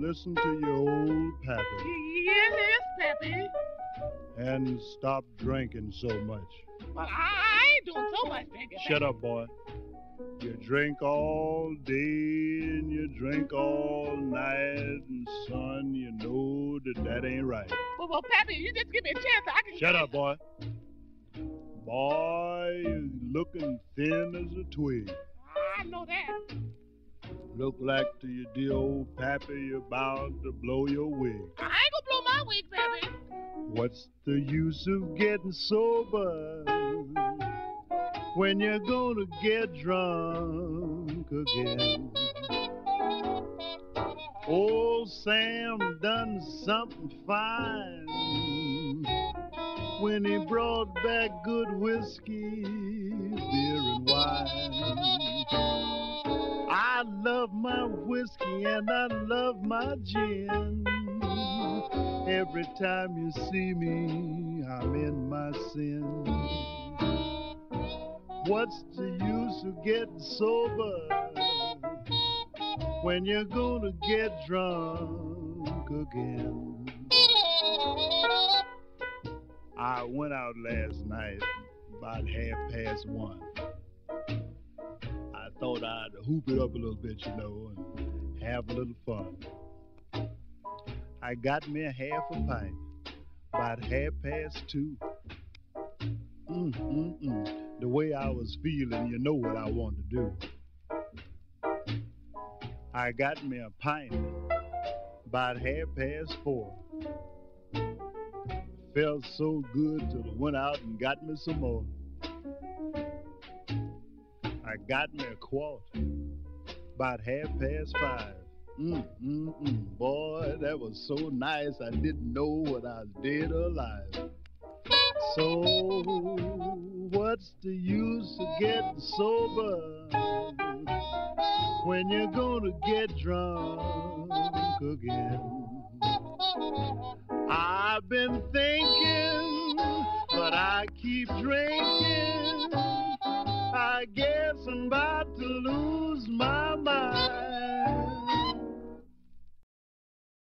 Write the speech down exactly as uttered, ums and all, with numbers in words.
listen to your old pappy. Yes, yes, Pappy. And stop drinking so much. Well, I, I ain't doing so much drinking. Shut up, boy. You drink all day and you drink all night, and son, you know that that ain't right. Well, well, Pappy, you just give me a chance so I can... Shut up, boy. Boy, you looking thin as a twig. I know that. Look like to your dear old pappy you're about to blow your wig. I ain't gonna blow my wig, Pappy. What's the use of getting sober when you're gonna get drunk again? Old Sam done something fine when he brought back good whiskey, beer and wine. I love my whiskey and I love my gin. Every time you see me, I'm in my sin. What's the use of getting sober when you're gonna get drunk again? I went out last night about half past one. I thought I'd hoop it up a little bit, you know, and have a little fun. I got me a half a pint, about half past two. Mm, mm, mm. The way I was feeling, you know what I want to do. I got me a pint, about half past four. Felt so good till I went out and got me some more. I got me a quart, about half past five. Mm, mm, mm. Boy, that was so nice, I didn't know what I was dead or alive. So, what's the use of getting sober when you're gonna get drunk again? I've been thinking, but I keep drinking.